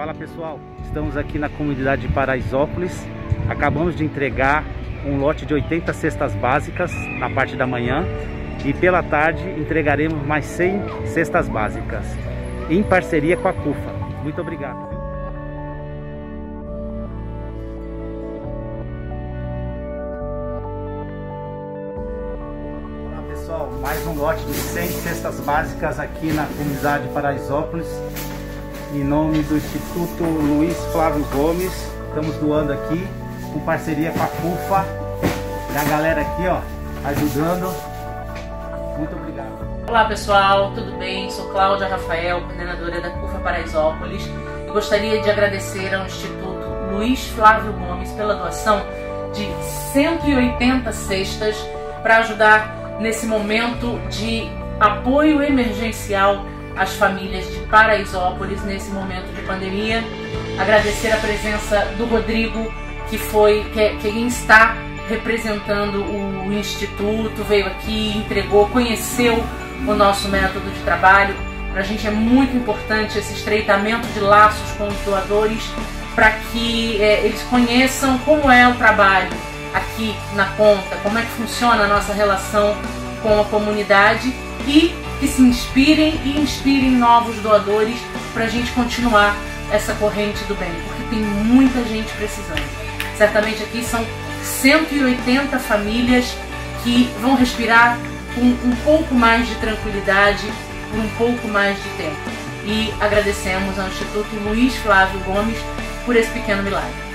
Fala pessoal, estamos aqui na comunidade de Paraisópolis. Acabamos de entregar um lote de 80 cestas básicas na parte da manhã e pela tarde entregaremos mais 100 cestas básicas em parceria com a CUFA. Muito obrigado. Olá pessoal, mais um lote de 100 cestas básicas aqui na comunidade de Paraisópolis. Em nome do Instituto Luiz Flávio Gomes, estamos doando aqui, com parceria com a CUFA. E a galera aqui, ó, ajudando. Muito obrigado. Olá pessoal, tudo bem? Sou Cláudia Rafael, coordenadora da CUFA Paraisópolis, e gostaria de agradecer ao Instituto Luiz Flávio Gomes pela doação de 180 cestas para ajudar nesse momento de apoio emergencial às famílias de Paraisópolis nesse momento de pandemia. Agradecer a presença do Rodrigo, que quem está representando o Instituto, veio aqui, entregou, conheceu o nosso método de trabalho. Para a gente é muito importante esse estreitamento de laços com os doadores, para que eles conheçam como é o trabalho aqui na conta, como é que funciona a nossa relação com a comunidade, e que se inspirem e inspirem novos doadores para a gente continuar essa corrente do bem, porque tem muita gente precisando. Certamente aqui são 180 famílias que vão respirar com um pouco mais de tranquilidade, por um pouco mais de tempo. E agradecemos ao Instituto Luiz Flávio Gomes por esse pequeno milagre.